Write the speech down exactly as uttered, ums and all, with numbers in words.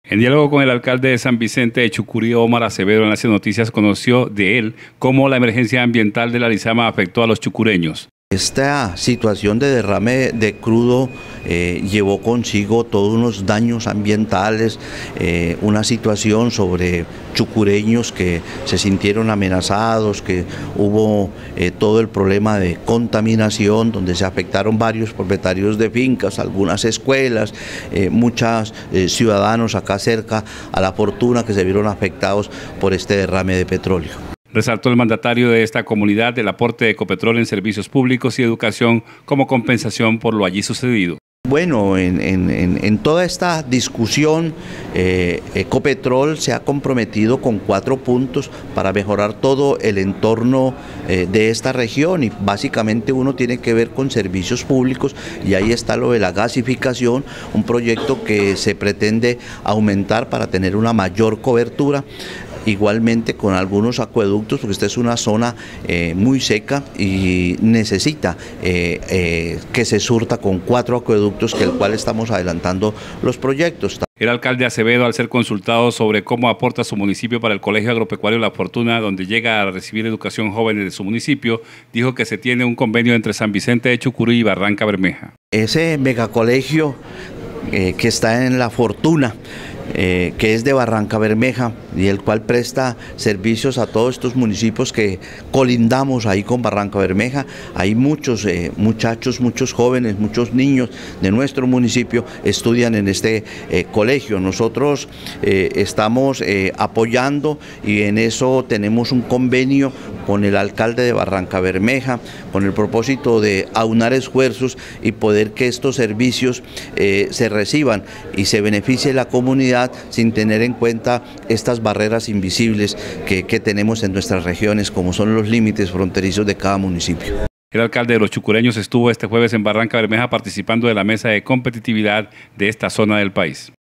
En diálogo con el alcalde de San Vicente de Chucurí, Omar Acevedo, en las noticias conoció de él cómo la emergencia ambiental de la Lizama afectó a los chucureños. Esta situación de derrame de crudo eh, llevó consigo todos unos daños ambientales, eh, una situación sobre chucureños que se sintieron amenazados, que hubo eh, todo el problema de contaminación, donde se afectaron varios propietarios de fincas, algunas escuelas, eh, muchos eh, ciudadanos acá cerca a La Fortuna que se vieron afectados por este derrame de petróleo. Resaltó el mandatario de esta comunidad el aporte de Ecopetrol en servicios públicos y educación como compensación por lo allí sucedido. Bueno, en, en, en toda esta discusión, eh, Ecopetrol se ha comprometido con cuatro puntos para mejorar todo el entorno eh, de esta región, y básicamente uno tiene que ver con servicios públicos, y ahí está lo de la gasificación, un proyecto que se pretende aumentar para tener una mayor cobertura. Igualmente con algunos acueductos, porque esta es una zona eh, muy seca y necesita eh, eh, que se surta con cuatro acueductos, que el cual estamos adelantando los proyectos. El alcalde Acevedo, al ser consultado sobre cómo aporta su municipio para el Colegio Agropecuario La Fortuna, donde llega a recibir educación jóvenes de su municipio, dijo que se tiene un convenio entre San Vicente de Chucurí y Barranca Bermeja. Ese megacolegio eh, que está en La Fortuna, Eh, que es de Barranca Bermeja, y el cual presta servicios a todos estos municipios que colindamos ahí con Barranca Bermeja. Hay muchos eh, muchachos, muchos jóvenes, muchos niños de nuestro municipio estudian en este eh, colegio. Nosotros eh, estamos eh, apoyando, y en eso tenemos un convenio con el alcalde de Barranca Bermeja, con el propósito de aunar esfuerzos y poder que estos servicios eh, se reciban y se beneficie la comunidad, sin tener en cuenta estas barreras invisibles que, que tenemos en nuestras regiones, como son los límites fronterizos de cada municipio. El alcalde de los chucureños estuvo este jueves en Barranca Bermeja participando de la mesa de competitividad de esta zona del país.